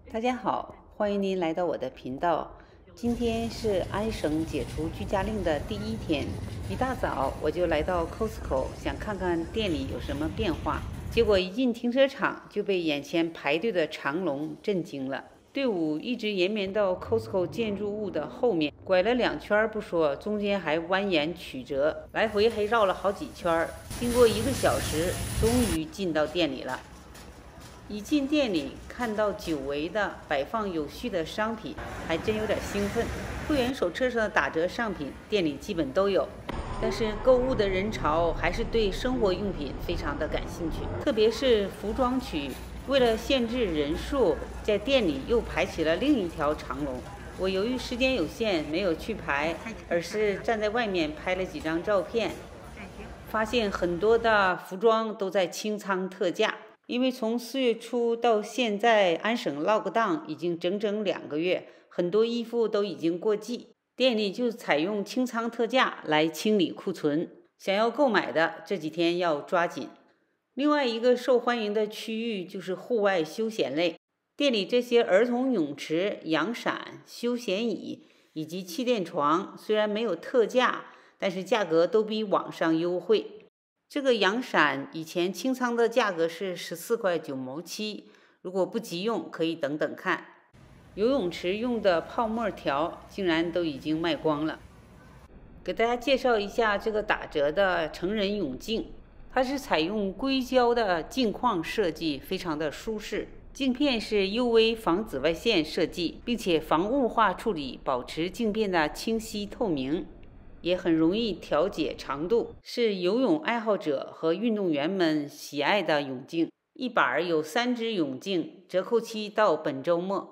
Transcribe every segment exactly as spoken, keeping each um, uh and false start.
大家好，欢迎您来到我的频道。今天是安省解除居家令的第一天，一大早我就来到 Costco， 想看看店里有什么变化。结果一进停车场就被眼前排队的长龙震惊了。队伍一直延绵到 Costco 建筑物的后面，拐了两圈不说，中间还蜿蜒曲折，来回还绕了好几圈。经过一个小时，终于进到店里了。一进店里，看到久违的摆放有序的商品，还真有点兴奋。会员手册上的打折商品，店里基本都有。但是购物的人潮还是对生活用品非常的感兴趣，特别是服装区。为了限制人数，在店里又排起了另一条长龙。我由于时间有限，没有去排，而是站在外面拍了几张照片，发现很多的服装都在清仓特价。因为从四月初到现在，安省 lockdown 已经整整两个月，很多衣服都已经过季，店里就采用清仓特价来清理库存，想要购买的这几天要抓紧。另外一个受欢迎的区域就是户外休闲类，店里这些儿童泳池、阳伞、休闲椅以及气垫床虽然没有特价，但是价格都比网上优惠。这个阳伞以前清仓的价格是十四块九毛七，如果不急用可以等等看。游泳池用的泡沫条竟然都已经卖光了。给大家介绍一下这个打折的成人泳镜，它是采用硅胶的镜框设计，非常的舒适。镜片是 U V 防紫外线设计，并且防雾化处理，保持镜片的清晰透明。也很容易调节长度，是游泳爱好者和运动员们喜爱的泳镜。一板有三只泳镜，折扣期到本周末。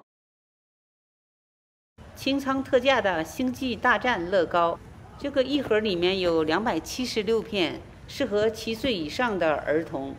清仓特价的星际大战乐高，这个一盒里面有两百七十六片，适合七岁以上的儿童。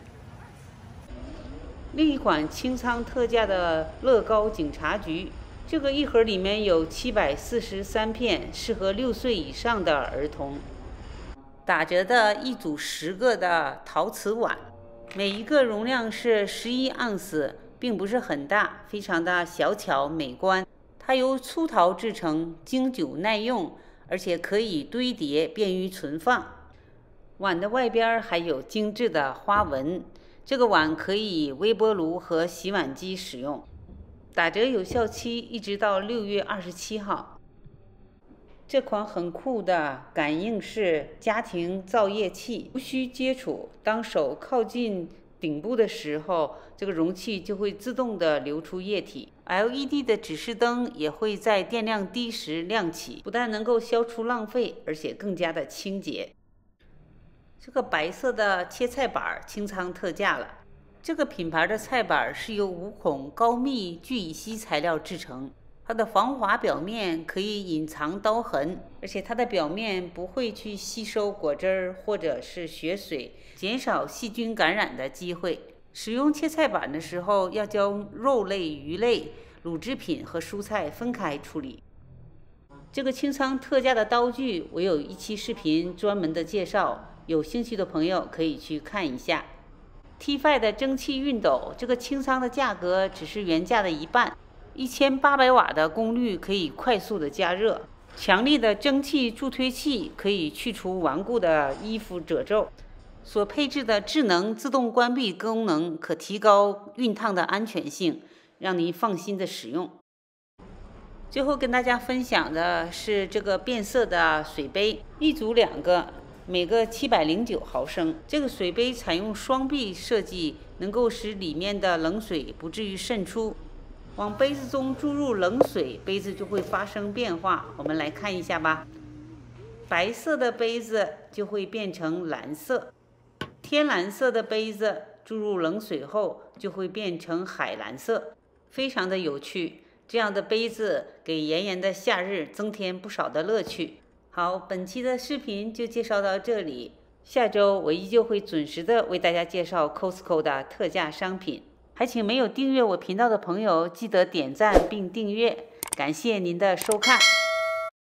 另一款清仓特价的乐高警察局，这个一盒里面有七百四十三片，适合六岁以上的儿童。打折的一组十个的陶瓷碗，每一个容量是十一盎司，并不是很大，非常的小巧美观。它由粗陶制成，经久耐用，而且可以堆叠，便于存放。碗的外边还有精致的花纹。这个碗可以微波炉和洗碗机使用。打折有效期一直到六月二十七号。这款很酷的感应式家庭造液器，无需接触，当手靠近顶部的时候，这个容器就会自动的流出液体。L E D 的指示灯也会在电量低时亮起，不但能够消除浪费，而且更加的清洁。这个白色的切菜板清仓特价了。这个品牌的菜板是由无孔高密聚乙烯材料制成，它的防滑表面可以隐藏刀痕，而且它的表面不会去吸收果汁儿或者是血水，减少细菌感染的机会。使用切菜板的时候，要将肉类、鱼类、乳制品和蔬菜分开处理。这个清仓特价的刀具，我有一期视频专门的介绍，有兴趣的朋友可以去看一下。T 五 的蒸汽熨斗，这个清仓的价格只是原价的一半，一千八百瓦的功率可以快速的加热，强力的蒸汽助推器可以去除顽固的衣服褶皱，所配置的智能自动关闭功能可提高熨烫的安全性，让您放心的使用。最后跟大家分享的是这个变色的水杯，一组两个。每个七百零九毫升，这个水杯采用双臂设计，能够使里面的冷水不至于渗出。往杯子中注入冷水，杯子就会发生变化。我们来看一下吧。白色的杯子就会变成蓝色，天蓝色的杯子注入冷水后就会变成海蓝色，非常的有趣。这样的杯子给炎炎的夏日增添不少的乐趣。好，本期的视频就介绍到这里。下周我依旧会准时的为大家介绍 Costco 的特价商品。还请没有订阅我频道的朋友记得点赞并订阅，感谢您的收看。